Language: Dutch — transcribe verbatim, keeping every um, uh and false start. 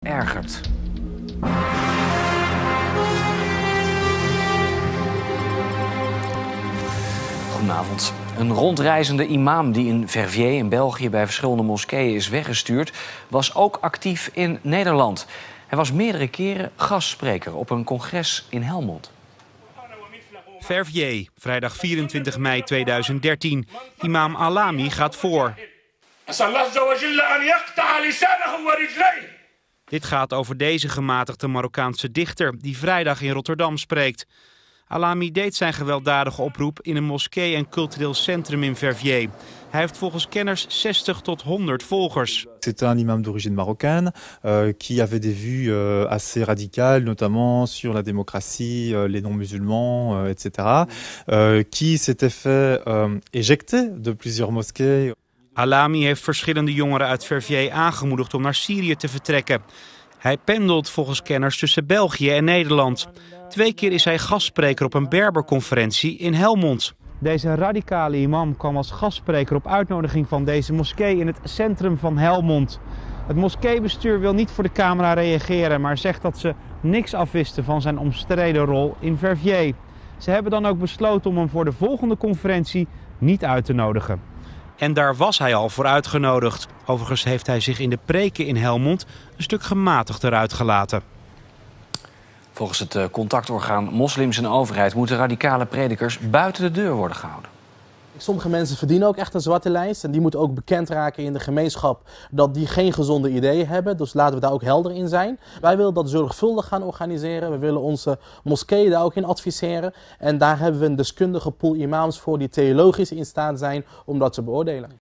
ergert. Goedenavond. Een rondreizende imam die in Verviers in België bij verschillende moskeeën is weggestuurd, was ook actief in Nederland. Hij was meerdere keren gastspreker op een congres in Helmond. Verviers, vrijdag vierentwintig mei tweeduizend dertien. Imam Alami gaat voor. Dit gaat over deze gematigde Marokkaanse dichter die vrijdag in Rotterdam spreekt. Alami deed zijn gewelddadige oproep in een moskee en cultureel centrum in Verviers. Hij heeft volgens kenners zestig tot honderd volgers. C'était un imam d'origine marocaine euh, qui avait des vues euh, assez radicales, notamment sur la démocratie, euh, les non-musulmans, euh, et cetera. Euh, qui s'était fait euh, éjecter de plusieurs mosquées. Alami heeft verschillende jongeren uit Verviers aangemoedigd om naar Syrië te vertrekken. Hij pendelt volgens kenners tussen België en Nederland. Twee keer is hij gastspreker op een Berberconferentie in Helmond. Deze radicale imam kwam als gastspreker op uitnodiging van deze moskee in het centrum van Helmond. Het moskeebestuur wil niet voor de camera reageren, maar zegt dat ze niks afwisten van zijn omstreden rol in Verviers. Ze hebben dan ook besloten om hem voor de volgende conferentie niet uit te nodigen. En daar was hij al voor uitgenodigd. Overigens heeft hij zich in de preken in Helmond een stuk gematigder uitgelaten. Volgens het contactorgaan Moslims en Overheid moeten radicale predikers buiten de deur worden gehouden. Sommige mensen verdienen ook echt een zwarte lijst en die moeten ook bekend raken in de gemeenschap dat die geen gezonde ideeën hebben. Dus laten we daar ook helder in zijn. Wij willen dat zorgvuldig gaan organiseren. We willen onze moskeeën daar ook in adviseren. En daar hebben we een deskundige pool imams voor die theologisch in staat zijn om dat te beoordelen.